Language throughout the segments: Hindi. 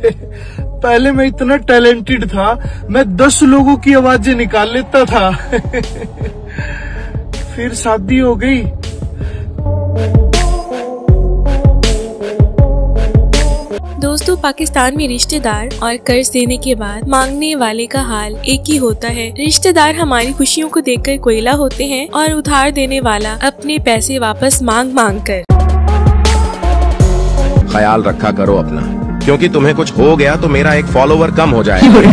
पहले मैं इतना टैलेंटेड था, मैं 10 लोगों की आवाजें निकाल लेता था। फिर शादी हो गई। दोस्तों, पाकिस्तान में रिश्तेदार और कर्ज देने के बाद मांगने वाले का हाल एक ही होता है। रिश्तेदार हमारी खुशियों को देखकर कोयला होते हैं और उधार देने वाला अपने पैसे वापस मांग कर। ख्याल रखा करो अपना, क्योंकि तुम्हें कुछ हो गया तो मेरा एक फॉलोवर कम हो जाएगा।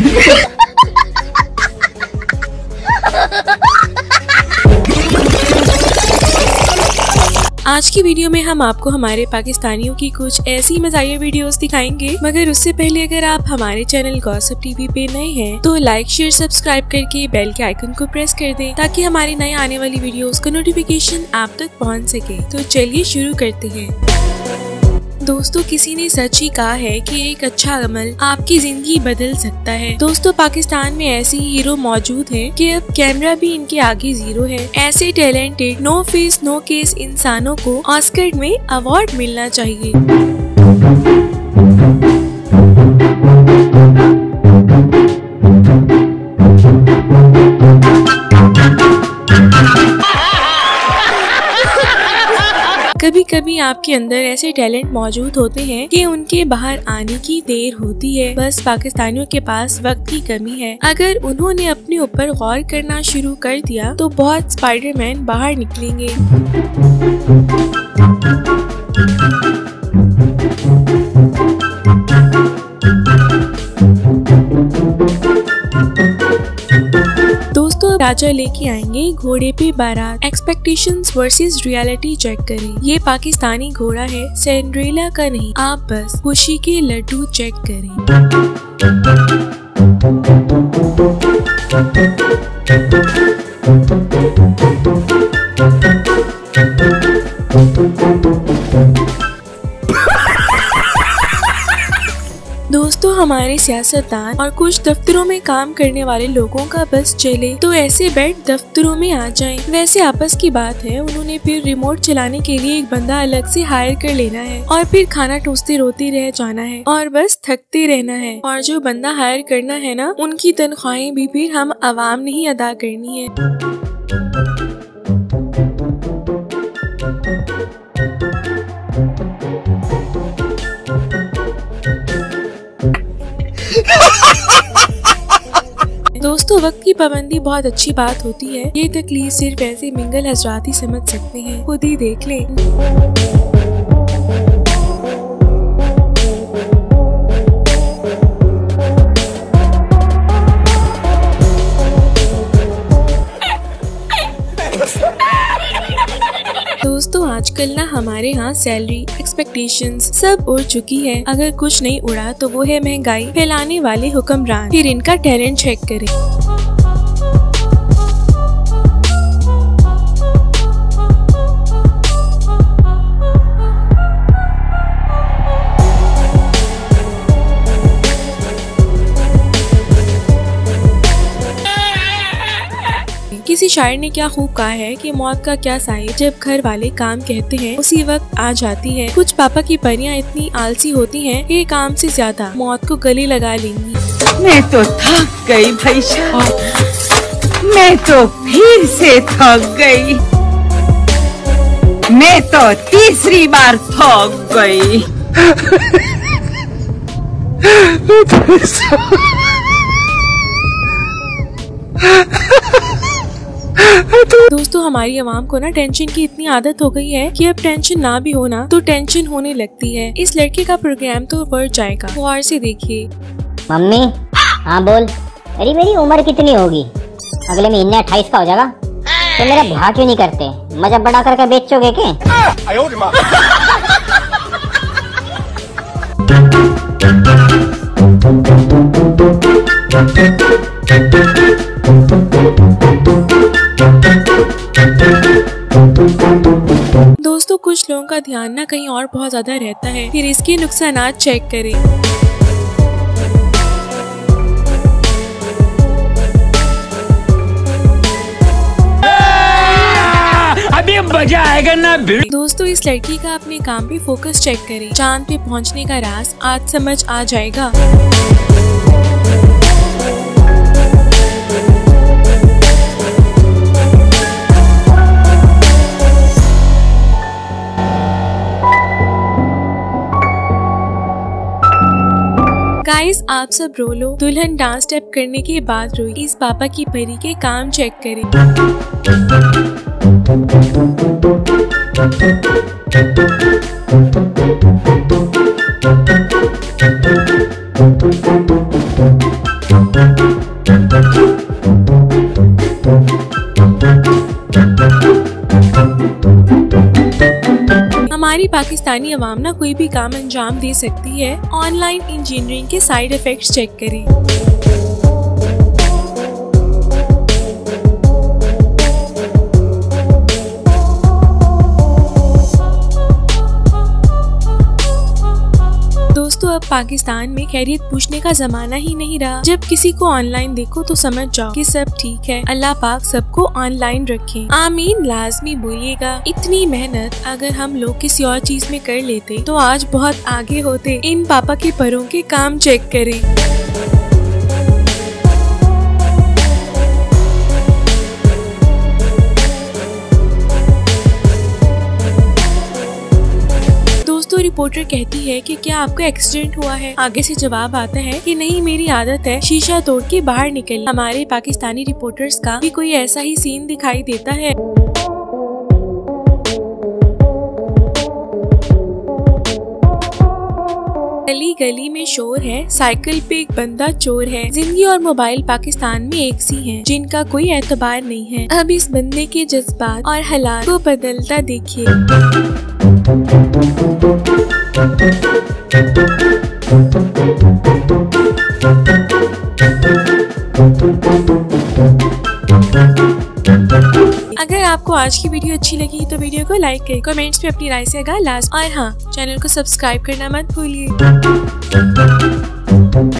आज की वीडियो में हम आपको हमारे पाकिस्तानियों की कुछ ऐसी मज़ाहिया वीडियोस दिखाएंगे, मगर उससे पहले अगर आप हमारे चैनल गॉसिप टीवी पे नए हैं तो लाइक शेयर सब्सक्राइब करके बेल के आइकन को प्रेस कर दें ताकि हमारी नए आने वाली वीडियोस का नोटिफिकेशन आप तक पहुंच सके। तो चलिए शुरू करते हैं। दोस्तों, किसी ने सच ही कहा है कि एक अच्छा अमल आपकी जिंदगी बदल सकता है। दोस्तों, पाकिस्तान में ऐसे हीरो मौजूद हैं कि अब कैमरा भी इनके आगे जीरो है। ऐसे talented no face no case इंसानों को ऑस्कर में अवार्ड मिलना चाहिए। कभी कभी आपके अंदर ऐसे टैलेंट मौजूद होते हैं कि उनके बाहर आने की देर होती है। बस पाकिस्तानियों के पास वक्त की कमी है। अगर उन्होंने अपने ऊपर गौर करना शुरू कर दिया तो बहुत स्पाइडरमैन बाहर निकलेंगे। दोस्तों, राजा लेके आएंगे घोड़े पे बारात, एक्सपेक्टेशंस वर्सेस रियलिटी चेक करें। ये पाकिस्तानी घोड़ा है, सिंड्रेला का नहीं। आप बस खुशी के लड्डू चेक करें। दोस्तों, हमारे सियासतदान और कुछ दफ्तरों में काम करने वाले लोगों का बस चले तो ऐसे बेड दफ्तरों में आ जाएं। वैसे आपस की बात है, उन्होंने फिर रिमोट चलाने के लिए एक बंदा अलग से हायर कर लेना है और फिर खाना टूसते रोते रह जाना है और बस थकते रहना है। और जो बंदा हायर करना है ना, उनकी तनख्वाहें भी फिर हम आवाम ने ही अदा करनी है। दोस्तों, वक्त की पाबंदी बहुत अच्छी बात होती है। ये तकलीफ सिर्फ ऐसे मिंगल हजरात ही समझ सकते हैं, खुद ही देख लें। दोस्तों, आजकल ना हमारे यहाँ सैलरी एक्सपेक्टेशंस सब उड़ चुकी है। अगर कुछ नहीं उड़ा तो वो है महंगाई फैलाने वाले हुक्मरान। फिर इनका टैलेंट चेक करें। किसी शायर ने क्या खूब कहा है कि मौत का क्या साए, जब घर वाले काम कहते हैं उसी वक्त आ जाती है। कुछ पापा की परियां इतनी आलसी होती हैं कि काम से ज्यादा मौत को गले लगा लेंगी। मैं तो थक गई भाई साहब, मैं तो फिर से थक गई, मैं तो तीसरी बार थक गई। दोस्तों, हमारी आवाम को ना टेंशन की इतनी आदत हो गई है कि अब टेंशन ना भी होना तो टेंशन होने लगती है। इस लड़के का प्रोग्राम तो बढ़ जाएगा, गौर से देखिए। मम्मी, हाँ बोल। अरे मेरी उम्र कितनी होगी? अगले महीने 28 का हो जाएगा। तो मेरा ब्याह क्यों नहीं करते? मजा बड़ा करके बेचोगे क्या? दोस्तों, कुछ लोगों का ध्यान ना कहीं और बहुत ज्यादा रहता है, फिर इसके नुकसानात चेक करें। अभी मजा आएगा ना भिड़। दोस्तों इस लड़की का अपने काम पे फोकस चेक करें, चांद पे पहुंचने का राज आज समझ आ जाएगा। गाइस आप सब रो लो, दुल्हन डांस स्टेप करने के बाद रोई। इस पापा की परी के काम चेक करें। हमारी पाकिस्तानी अवाम ना कोई भी काम अंजाम दे सकती है। ऑनलाइन इंजीनियरिंग के साइड इफेक्ट्स चेक करें। दोस्तों अब पाकिस्तान में खैरियत पूछने का जमाना ही नहीं रहा। जब किसी को ऑनलाइन देखो तो समझ जाओ कि सब ठीक है। अल्लाह पाक सबको ऑनलाइन रखे, आमीन लाजमी बोलिएगा। इतनी मेहनत अगर हम लोग किसी और चीज में कर लेते तो आज बहुत आगे होते। इन पापा के परों के काम चेक करें। रिपोर्टर कहती है कि क्या आपको एक्सीडेंट हुआ है? आगे से जवाब आता है कि नहीं मेरी आदत है शीशा तोड़ के बाहर निकल। हमारे पाकिस्तानी रिपोर्टर्स का भी कोई ऐसा ही सीन दिखाई देता है। गली गली में शोर है, साइकिल पे एक बंदा चोर है। जिंदगी और मोबाइल पाकिस्तान में एक सी हैं, जिनका कोई एतबार नहीं है। अब इस बंदे के जज्बात और हालात को बदलता देखिए। अगर आपको आज की वीडियो अच्छी लगी तो वीडियो को लाइक करें, कमेंट्स में अपनी राय से आगाह और हाँ, चैनल को सब्सक्राइब करना मत भूलिए।